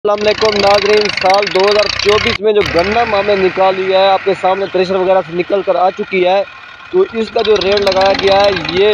अस्सलाम वालेकुम नाज़रीन। साल 2024 में जो गंदम हमने निकाल लिया है, आपके सामने थ्रेशर वगैरह से निकल कर आ चुकी है। तो इसका जो रेट लगाया गया है ये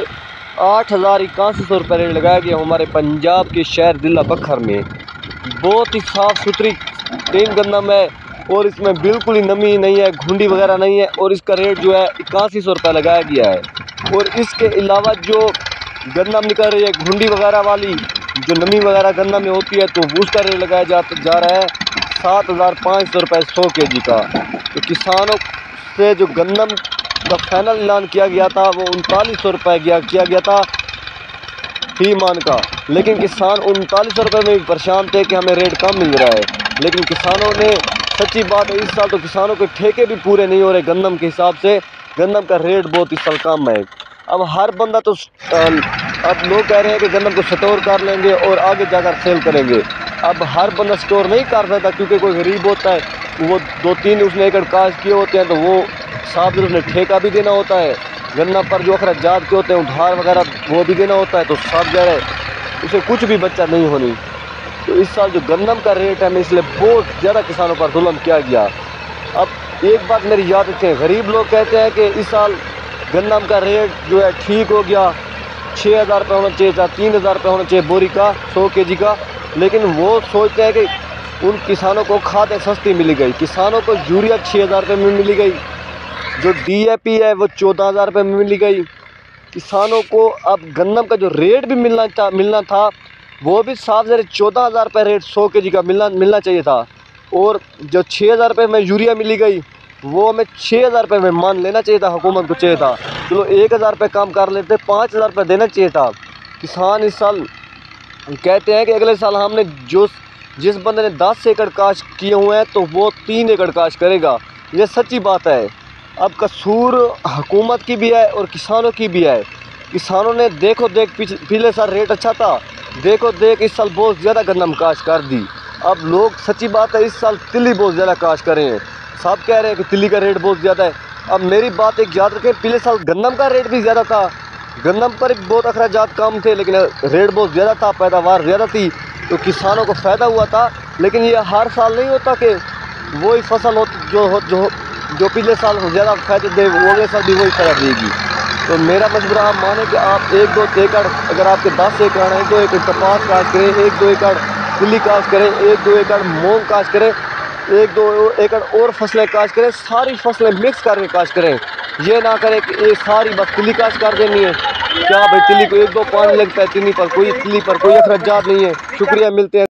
8,81 रुपये रेट लगाया गया हमारे पंजाब के शहर जिला बखर में। बहुत ही साफ़ सुथरी क्लीन गंदम है और इसमें बिल्कुल ही नमी नहीं है, घुंडी वगैरह नहीं है। और इसका रेट जो है 81 रुपये लगाया गया है। और इसके अलावा जो गंदम निकल रही है घुंडी वगैरह वाली, जो नमी वगैरह गंदम में होती है, तो उसका रेट लगाया जा रहा है 7,500 रुपये 100 kg का। तो किसानों से जो गंदम का फाइनल ऐलान किया गया था वो 3900 रुपये किया गया था फी मान का। लेकिन किसान 3900 रुपये में भी परेशान थे कि हमें रेट कम मिल रहा है। लेकिन किसानों ने, सच्ची बात है, इस साल तो किसानों के ठेके भी पूरे नहीं हो रहे गंदम के हिसाब से। गंदम का रेट बहुत ही साल कम है। अब हर बंदा तो अब लोग कह रहे हैं कि गंदम को स्टोर कर लेंगे और आगे जाकर सेल करेंगे। अब हर बंदा स्टोर नहीं कर सकता, क्योंकि कोई गरीब होता है, वो 2-3 उसने एकड़ काश किए होते हैं, तो वो साथ में उसने ठेका भी देना होता है। गन्ना पर जो अखराजात के होते हैं, उधार वगैरह, वो भी देना होता है। तो सब जा रहे उसे कुछ भी बच्चा नहीं होनी। तो इस साल जो गंदम का रेट है, इसलिए बहुत ज़्यादा किसानों पर जुल्म किया गया। अब एक बात मेरी याद रखें, गरीब लोग कहते हैं कि इस साल गंदम का रेट जो है ठीक हो गया, 6,000 रुपये होना चाहिए था, 3,000 रुपये होना चाहिए बोरी का 100 kg का। लेकिन वो सोचते हैं कि उन किसानों को खादें सस्ती मिली गई, किसानों को यूरिया 6,000 रुपये में मिली गई, जो DAP है वो 14,000 रुपये में मिली गई। किसानों को अब गंदम का जो रेट भी मिलना था वो भी साफ ज़रा 14,000 रुपये रेट 100 kg का मिलना चाहिए था। और जो 6,000 रुपये में यूरिया मिली गई वो हमें 6,000 रुपये में मान लेना चाहिए था, हुकूमत को चाहिए था। चलो 1,000 रुपये कम कर लेते, 5,000 रुपये देना चाहिए था। किसान इस साल कहते हैं कि अगले साल हमने जिस बंदे ने 10 एकड़ काश किए हुए हैं तो वो 3 एकड़ काश करेगा। ये सच्ची बात है। अब कसूर हुकूमत की भी है और किसानों की भी है। किसानों ने देखो देख पिछले साल रेट अच्छा था, देखो देख इस साल बहुत ज़्यादा गंदम काश कर दी। अब लोग, सच्ची बात है, इस साल तिल्ली बहुत ज़्यादा काश कर रहे हैं। सब कह रहे हैं कि तिल्ली का रेट बहुत ज़्यादा है। अब मेरी बात एक याद रखें, पिछले साल गंदम का रेट भी ज़्यादा था, गंदम पर बहुत अखराजात कम थे, लेकिन रेट बहुत ज़्यादा था, पैदावार ज़्यादा थी, तो किसानों को फ़ायदा हुआ था। लेकिन ये हर साल नहीं होता कि वही फसल जो पिछले साल ज़्यादा फ़ायदे दे वो अगले साल भी वही फ़ायदा देगी। तो मेरा मशवरा आप माने कि आप 1-2 एकड़, अगर आपके 10 एकड़ हैं, 1-2 एकड़ कपास काश करें, 1-2 एकड़ तिल्ली काश करें, 1-2 एकड़ मूंग काश करें, 1-2 एकड़ और फसलें काश करें, सारी फसलें मिक्स करके काश करें। ये ना करें कि ये सारी बस तिल्ली काश कर देनी है। क्या भाई, तिल्ली को 1-2 पानी लगता है, तिल्ली पर कोई अखराजात नहीं है। शुक्रिया, मिलते हैं।